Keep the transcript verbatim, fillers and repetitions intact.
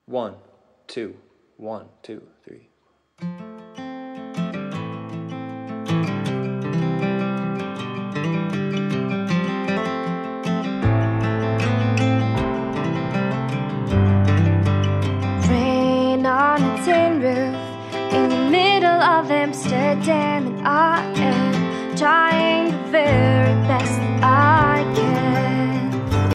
One, two, one, two, three. Rain on a tin roof in the middle of Amsterdam, and I am trying the very best that I can.